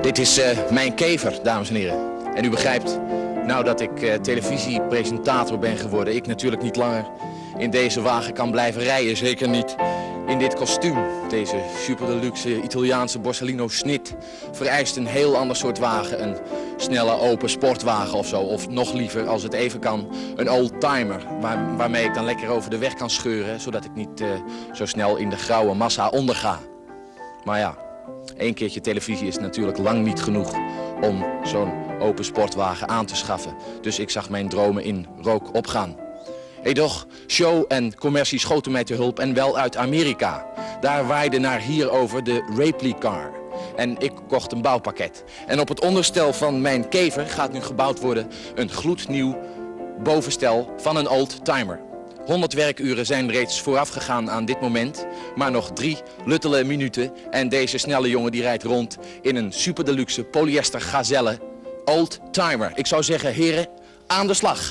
Dit is mijn kever, dames en heren. En u begrijpt, nou dat ik televisiepresentator ben geworden, ik natuurlijk niet langer in deze wagen kan blijven rijden. Zeker niet in dit kostuum. Deze super deluxe Italiaanse Borsalino snit vereist een heel ander soort wagen. Een snelle open sportwagen of zo. Of nog liever, als het even kan, een oldtimer. Waarmee ik dan lekker over de weg kan scheuren, zodat ik niet zo snel in de grauwe massa onderga. Maar ja, 1 keertje televisie is natuurlijk lang niet genoeg om zo'n open sportwagen aan te schaffen. Dus ik zag mijn dromen in rook opgaan. Edoch, show en commercie schoten mij te hulp en wel uit Amerika. Daar waaide naar hierover de Ripley car. En ik kocht een bouwpakket. En op het onderstel van mijn kever gaat nu gebouwd worden een gloednieuw bovenstel van een oldtimer. 100 werkuren zijn reeds vooraf gegaan aan dit moment. Maar nog 3 luttele minuten. En deze snelle jongen die rijdt rond in een super deluxe polyester gazelle oldtimer. Ik zou zeggen, heren, aan de slag.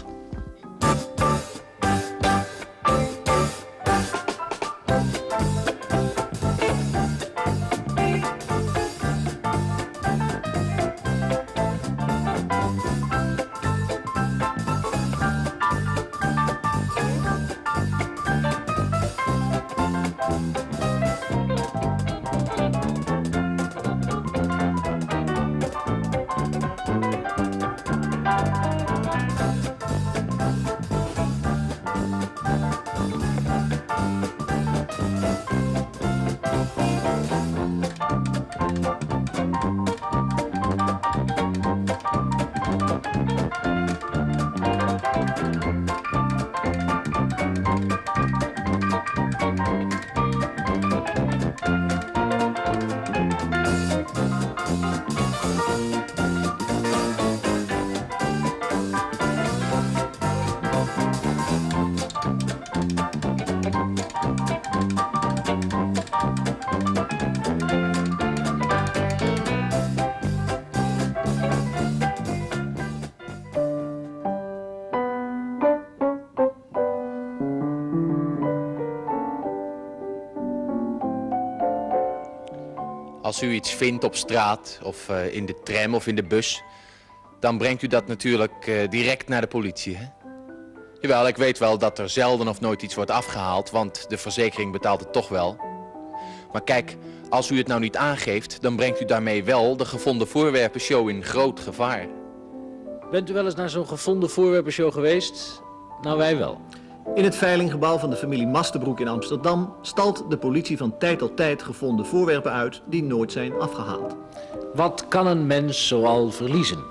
Als u iets vindt op straat of in de tram of in de bus, dan brengt u dat natuurlijk direct naar de politie, hè? Jawel, ik weet wel dat er zelden of nooit iets wordt afgehaald, want de verzekering betaalt het toch wel. Maar kijk, als u het nou niet aangeeft, dan brengt u daarmee wel de gevonden voorwerpenshow in groot gevaar. Bent u wel eens naar zo'n gevonden voorwerpenshow geweest? Nou, wij wel. In het veilinggebouw van de familie Mastenbroek in Amsterdam stalt de politie van tijd tot tijd gevonden voorwerpen uit die nooit zijn afgehaald. Wat kan een mens zoal verliezen?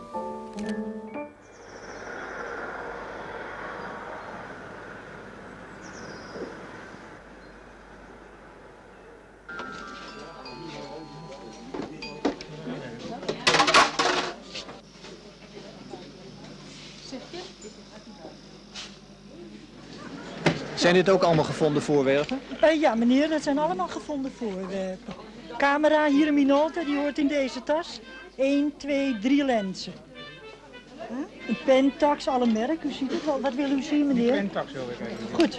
Zijn dit ook allemaal gevonden voorwerpen? Ja, meneer, dat zijn allemaal gevonden voorwerpen. Camera, hier een Minolta, die hoort in deze tas. 1, 2, 3 lenzen. Een Pentax, alle merk, u ziet het wel. Wat wil u zien, meneer? Een Pentax wil ik even. Goed.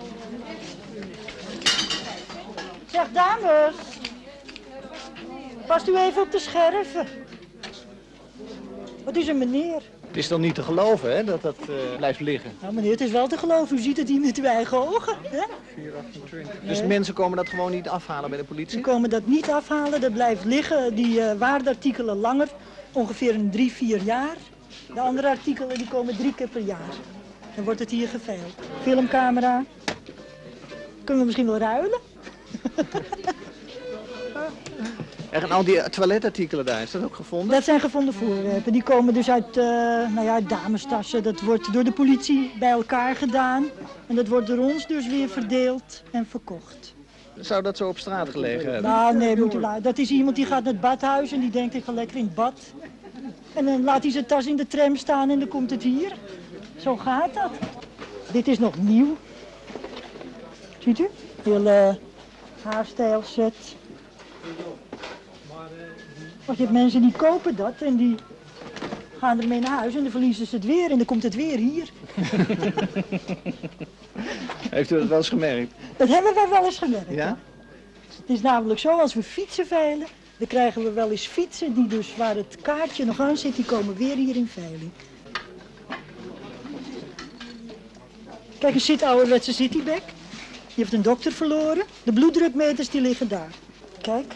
Zeg, dames. Past u even op de scherven. Wat is er, meneer? Het is dan niet te geloven, hè, dat dat blijft liggen. Nou, meneer, het is wel te geloven. U ziet het hier met uw eigen ogen. Hè? 428. Dus mensen komen dat gewoon niet afhalen bij de politie? Ze komen dat niet afhalen. Dat blijft liggen. Die waardeartikelen langer. Ongeveer een 3, 4 jaar. De andere artikelen die komen 3 keer per jaar. Dan wordt het hier geveild. Filmcamera. Kunnen we misschien wel ruilen? En al die toiletartikelen daar, is dat ook gevonden? Dat zijn gevonden voorwerpen. Die komen dus uit, uit damestassen. Dat wordt door de politie bij elkaar gedaan. En dat wordt door ons dus weer verdeeld en verkocht. Zou dat zo op straat gelegen hebben? Nou, nee, dat is iemand die gaat naar het badhuis en die denkt ik ga lekker in het bad. En dan laat hij zijn tas in de tram staan en dan komt het hier. Zo gaat dat. Dit is nog nieuw. Ziet u? Heel haarstijlset. Want je hebt mensen die kopen dat en die gaan ermee naar huis en dan verliezen ze het weer en dan komt het weer hier. Heeft u dat wel eens gemerkt? Dat hebben wij wel eens gemerkt. Ja? Het is namelijk zo, als we fietsen veilen, Dan krijgen we wel eens fietsen die dus waar het kaartje nog aan zit, die komen weer hier in veiling. Kijk, een ouderwetse citybag. Die heeft een dokter verloren. De bloeddrukmeters die liggen daar. Kijk.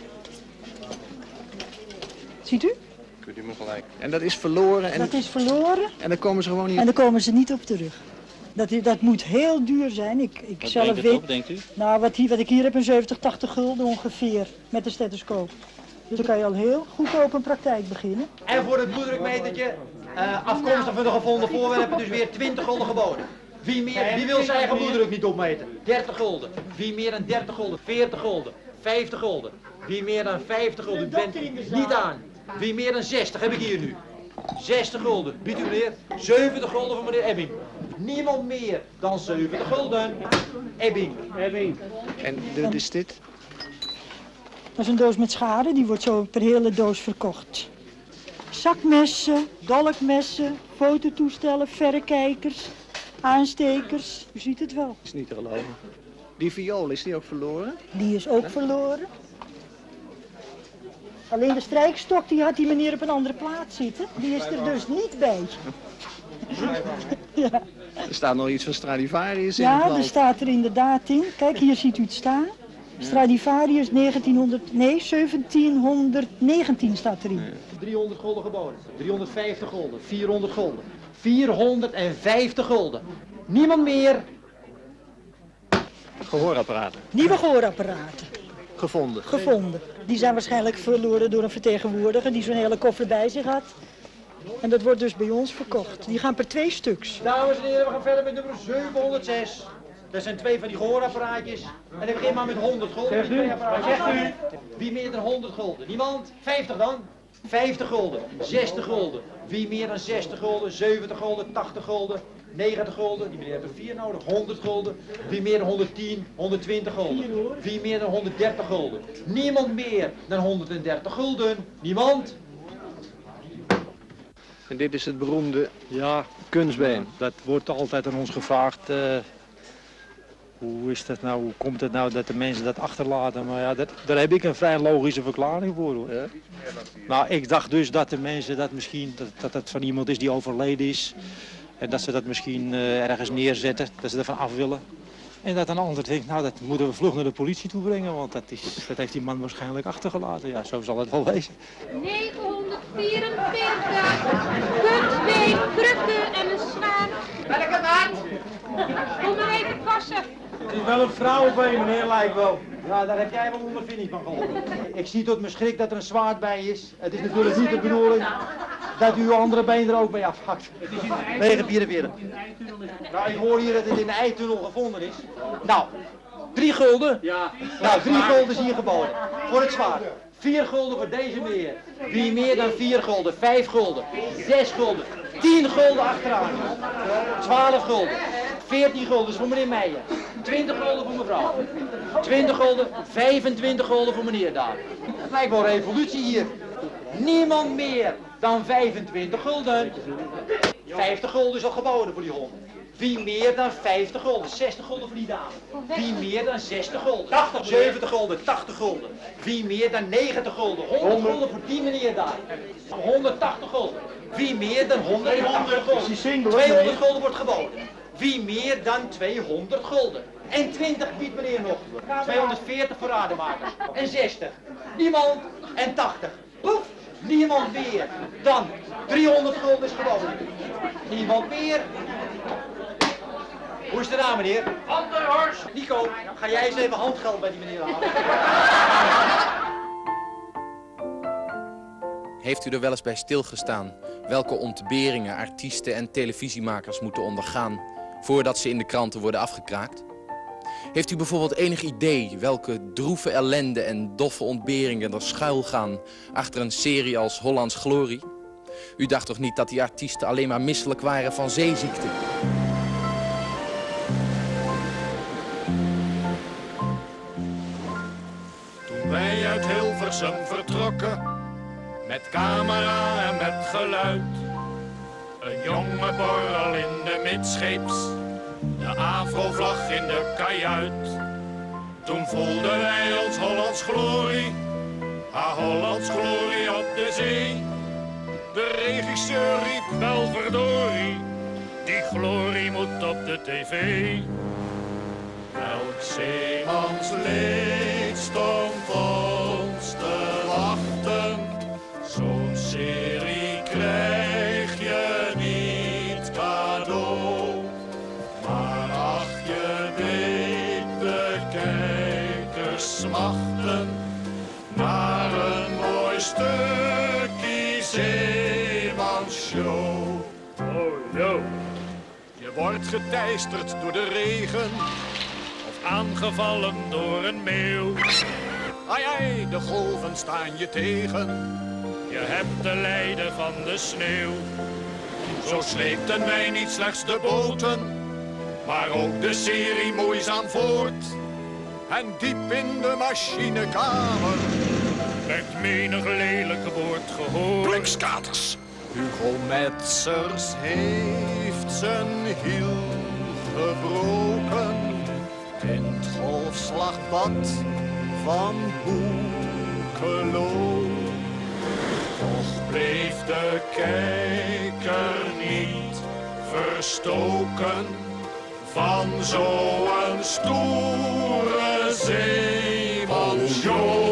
Ziet u? Kunt u me gelijk. En dat is verloren? En... Dat is verloren. En dan komen ze gewoon niet... En dan komen ze niet op terug. Dat moet heel duur zijn. Ik Wat zelf brengt het op, denkt u? Nou, wat ik hier heb, een 70, 80 gulden ongeveer. Met de stethoscoop. Dus dan kan je al heel goedkoop een praktijk beginnen. En voor het bloeddrukmetertje, afkomstig van de gevonden voorwerpen, dus weer 20 gulden geboden. Wie wil zijn eigen bloeddruk niet opmeten? 30 gulden. Wie meer dan 30 gulden? 40 gulden. 50 gulden. Wie meer dan 50 gulden? U bent niet aan. Wie meer dan 60 heb ik hier nu. 60 gulden. Biedt u meneer? 70 gulden voor meneer Ebbing. Niemand meer dan 70 gulden. Ebbing. En wat is dit? Dat is een doos met schade, die wordt zo per hele doos verkocht. Zakmessen, dolkmessen, fototoestellen, verrekijkers, aanstekers. U ziet het wel. Is niet te geloven. Die viool, is die ook verloren? Die is ook verloren. Alleen de strijkstok die had die meneer op een andere plaats zitten. Die is er dus niet bij. Ja, Er staat nog iets van Stradivarius in. ja, er staat er inderdaad in. Kijk, hier ziet u het staan. Stradivarius 1719 staat erin. 300 gulden geboden. 350 gulden. 400 gulden. 450 gulden. Niemand meer. Gehoorapparaten. Nieuwe gehoorapparaten Gevonden. gevonden. Die zijn waarschijnlijk verloren door een vertegenwoordiger die zo'n hele koffer bij zich had. En dat wordt dus bij ons verkocht. Die gaan per 2 stuks. Dames en heren, we gaan verder met nummer 706. Dat zijn 2 van die gehoorapparaatjes. En ik begin maar met 100 gulden. Wat zegt u? Wie meer dan 100 gulden? Niemand? 50 dan? 50 gulden. 60 gulden. Wie meer dan 60 gulden? 70 gulden. 80 gulden. 90 gulden. Die meneer heeft er 4 nodig. 100 gulden. Wie meer dan 110? 120 gulden. Wie meer dan 130 gulden? Niemand meer dan 130 gulden. Niemand? En dit is het beroemde Ja, kunstbeen. dat wordt altijd aan ons gevraagd. Hoe is dat nou, hoe komt het nou dat de mensen dat achterlaten? Maar ja, daar heb ik een vrij logische verklaring voor, hoor. Ja? Nou, ik dacht dus dat de mensen dat misschien, dat het van iemand is die overleden is. En dat ze dat misschien ergens neerzetten, dat ze ervan af willen. En dat een ander denkt, nou dat moeten we vlug naar de politie toe brengen, want dat heeft die man waarschijnlijk achtergelaten. Ja, zo zal het wel wezen. 944, kunstbeen, krukken en een zwaard. Welke maat? Kom maar even passen. Het is wel een vrouwenbeen, meneer, lijkt wel. Ja, daar heb jij wel ondervinding van gehad. Ik zie tot mijn schrik dat er een zwaard bij is. Het is natuurlijk niet de bedoeling dat u uw andere been er ook mee afhakt. 944. Nou, ik hoor hier dat het in de eitunnel gevonden is. Nou, 3 gulden. Ja. Nou, 3 gulden is hier geboden. Voor het zwaard. 4 gulden voor deze meneer. Wie meer dan 4 gulden? 5 gulden. 6 gulden. 10 gulden achteraan. 12 gulden. 14 gulden voor meneer Meijer. 20 gulden voor mevrouw. 20 gulden. 25 gulden voor meneer daar. Het lijkt wel een revolutie hier. Niemand meer dan 25 gulden. 50 gulden is al geboden voor die hond. Wie meer dan 50 gulden? 60 gulden voor die dame. Wie meer dan 60 gulden? 80, 70 gulden, 80 gulden. Wie meer dan 90 gulden? 100 gulden voor die meneer daar. 180 gulden. Wie meer dan 180 gulden? 200 gulden wordt geboden. Wie meer dan 200 gulden? En 20 biedt meneer nog. 240 voor rademakers. En 60. Niemand. En 80. Poef. Niemand meer. Dan 300 gulden is geboden. Niemand meer. Hoe is het eraan, meneer? Handenhorst! Nico, ga jij eens even handgeld bij die meneer halen? Heeft u er wel eens bij stilgestaan welke ontberingen artiesten en televisiemakers moeten ondergaan voordat ze in de kranten worden afgekraakt? Heeft u bijvoorbeeld enig idee welke droeve ellende en doffe ontberingen er schuilgaan achter een serie als Hollands Glorie? U dacht toch niet dat die artiesten alleen maar misselijk waren van zeeziekte? Toen wij uit Hilversum vertrokken, met camera en met geluid. Een jonge borrel in de midscheeps, de Afro-vlag in de kajuit. Toen voelden wij ons Hollands Glorie, Ha Hollands glorie op de zee. De regisseur riep wel verdorie, die glorie moet op de tv. Elk zeemansleed stond ons te wachten. Zo'n serie krijg je niet cadeau. Maar ach, je weet de kijkers smachten naar een mooi stukje zeemansshow. Oh, yo. Je wordt geteisterd door de regen of aangevallen door een meeuw. Ai, ai, de golven staan je tegen. Je hebt te lijden van de sneeuw. Zo sleepten wij niet slechts de boten, maar ook de serie moeizaam voort. En diep in de machinekamer werd menig lelijk woord gehoord. Blikskaters! Hugo Metzers heeft zijn hiel gebroken in het golfslagbad van Boekelo. Toch bleef de kijker niet verstoken van zo'n stoere zeemansshow.